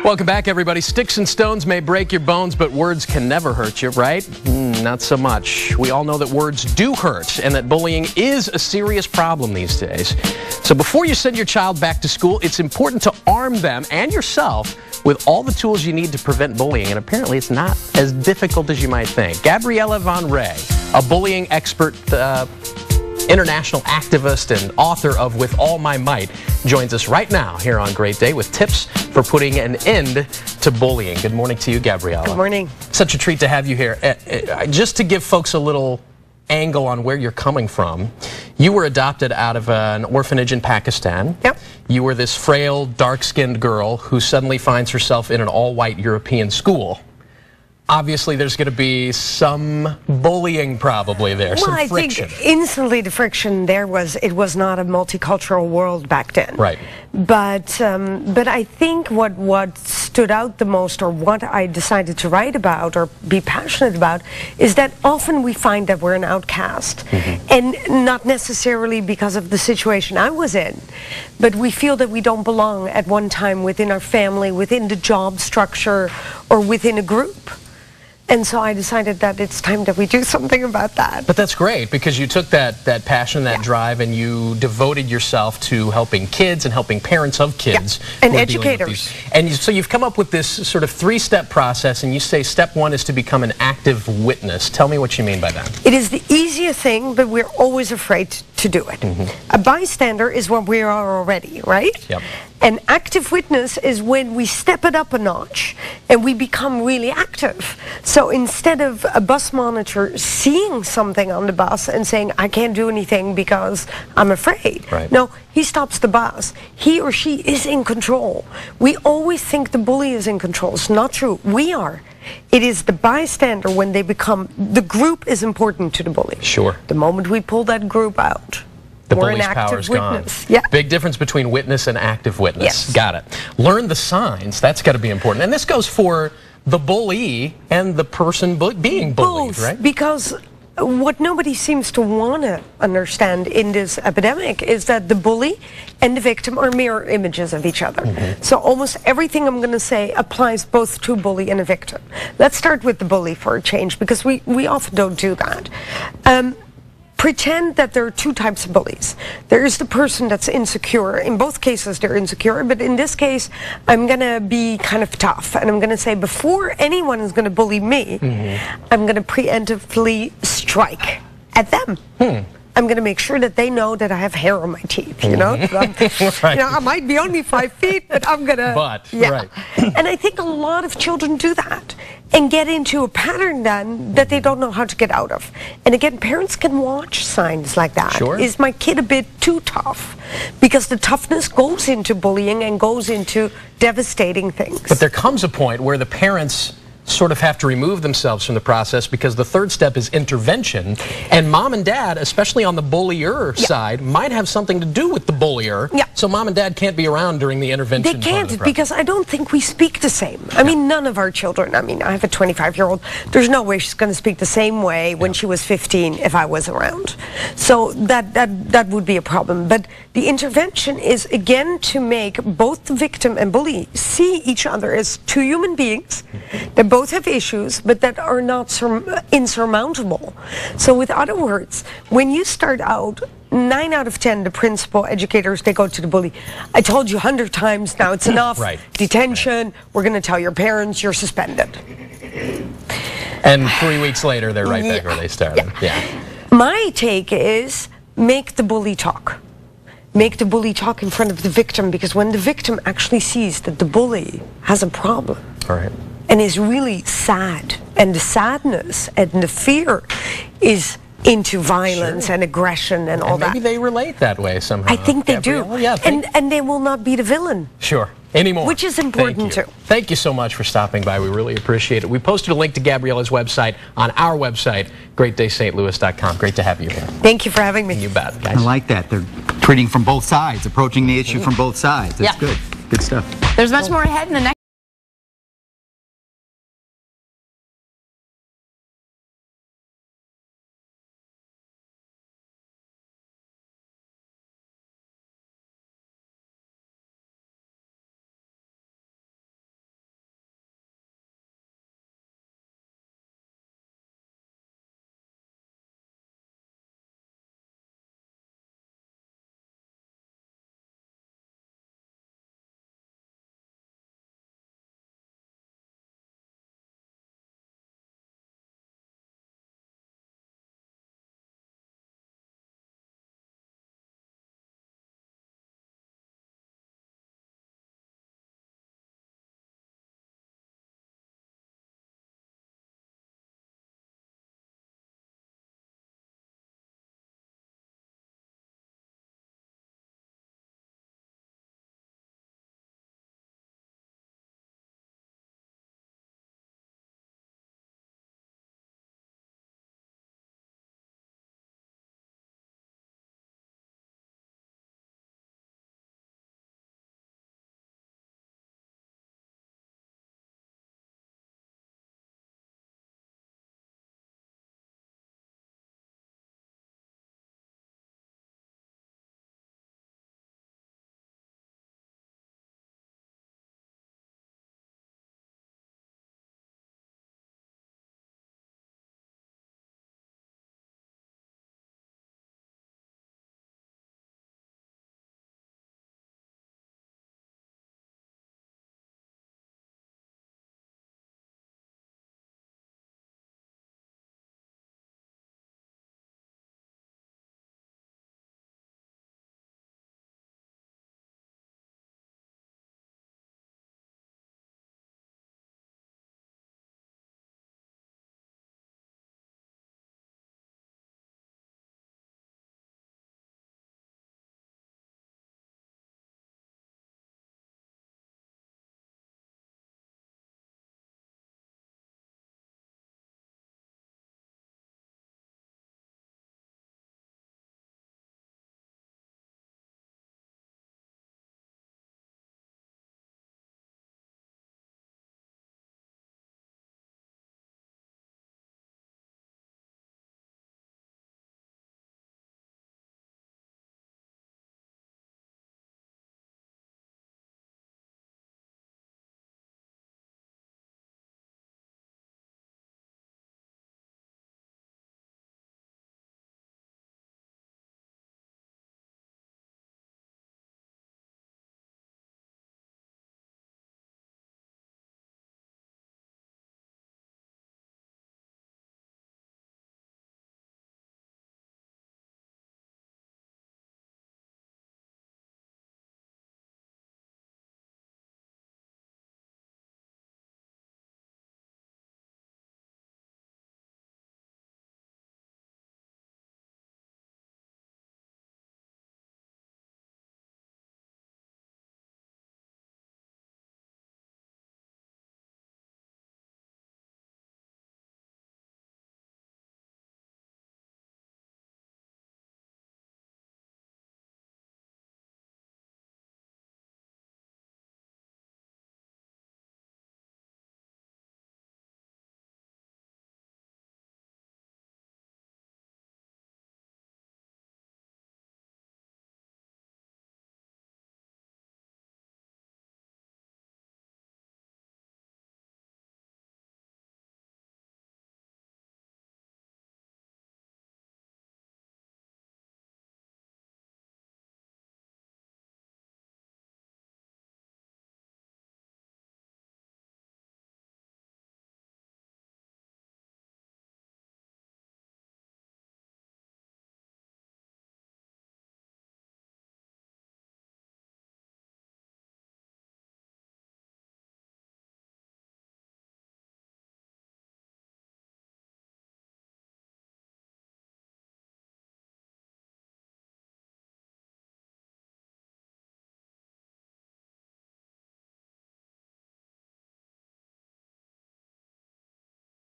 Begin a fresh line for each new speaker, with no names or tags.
Welcome back, everybody. Sticks and stones may break your bones, but words can never hurt you, right? Not so much. We all know that words do hurt and that bullying is a serious problem these days. So before you send your child back to school, it's important to arm them and yourself with all the tools you need to prevent bullying. And apparently it's not as difficult as you might think. Gabriella Von Ray, a bullying expert, international activist and author of With All My Might, joins us right now here on Great Day with tips for putting an end to bullying. Good morning to you, Gabriella.
Good morning.
Such a treat to have you here. Just to give folks a little angle on where you're coming from, you were adopted out of an orphanage in Pakistan.
Yep.
You were this frail, dark-skinned girl who suddenly finds herself in an all-white European school. Obviously, there's going to be some bullying probably there, some friction.
I think instantly the friction there was, it was not a multicultural world back then.
Right.
But I think what stood out the most, or what I decided to write about or be passionate about, is that often we find that we're an outcast. And not necessarily because of the situation I was in, but we feel that we don't belong at one time within our family, within the job structure, or within a group. And so I decided that it's time that we do something about that.
But that's great, because you took that passion, that drive, and you devoted yourself to helping kids and helping parents of kids.
And educators.
And so you've come up with this sort of three-step process, and you say step one is to become an active witness. Tell me what you mean by that.
It is the easiest thing, but we're always afraid to do it. A bystander is what we are already, right?
Yep.
An active witness is when we step it up a notch and we become really active. So instead of a bus monitor seeing something on the bus and saying, I can't do anything because I'm afraid.
Right.
No, he stops the bus. He or she is in control. We always think the bully is in control. It's not true. We are. It is the bystander when they become, the group is important to the bully.
Sure.
The moment we pull that group out,
the
we're
bully's
an
power
active
is gone.
witness. Yeah.
Big difference between witness and active witness.
Yes.
Got it. Learn the signs. That's got to be important. And this goes for the bully and the person being bullied,
Both,
right?
Because what nobody seems to want to understand in this epidemic is that the bully and the victim are mirror images of each other. So almost everything I'm going to say applies both to a bully and a victim. Let's start with the bully for a change, because we often don't do that. Pretend that there are two types of bullies. There is the person that's insecure. In both cases, they're insecure, but in this case, I'm going to be kind of tough, and I'm going to say, before anyone is going to bully me, I'm going to preemptively strike at them. I'm going to make sure that they know that I have hair on my teeth, you know?
Right.
You know, I might be only 5 feet, but I'm going to...
Right.
And I think a lot of children do that and get into a pattern then that they don't know how to get out of. And again, parents can watch signs like that.
Sure.
Is my kid a bit too tough? Because the toughness goes into bullying and goes into devastating things.
But there comes a point where the parents sort of have to remove themselves from the process, because the third step is intervention, and mom and dad, especially on the bullier side, might have something to do with the bullier. So mom and dad can't be around during the intervention.
They can't, because I don't think we speak the same. I mean, none of our children, I mean, I have a 25-year-old, there's no way she's going to speak the same way when she was 15 if I was around. So that would be a problem. But the intervention is, again, to make both the victim and bully see each other as two human beings. They both have issues, but that are not insurmountable. So with other words, when you start out, 9 out of 10, the principal educators, they go to the bully. I told you 100 times, now it's enough. Detention, we're going to tell your parents you're suspended.
And 3 weeks later, they're right back where they started.
My take is, make the bully talk. Make the bully talk in front of the victim, because when the victim actually sees that the bully has a problem, and is really sad, and the sadness and the fear is into violence and aggression and all that.
Maybe they relate that way somehow.
I think they do. And they will not be the villain.
Anymore.
Which is important too.
Thank you so much for stopping by. We really appreciate it. We posted a link to Gabriella's website on our website, greatdaystlouis.com. Great to have you here.
Thank you for having me.
You bet, guys.
I like that. They're treating from both sides, approaching the issue from both sides. That's good. Good stuff.
There's much more ahead in the next